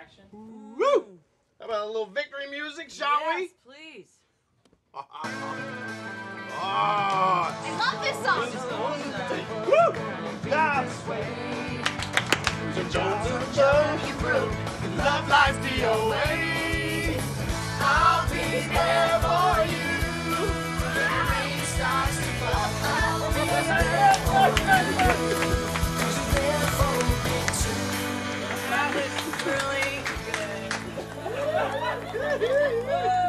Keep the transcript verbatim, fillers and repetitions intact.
action. Woo! How about a little victory music, shall yes, we? please. Oh, I love this song. woo! God's way. You broke. Love life's the way. I'll be there for you. When the rain starts to fall. I'll be there for you. Cause you're there for me too. That was really good.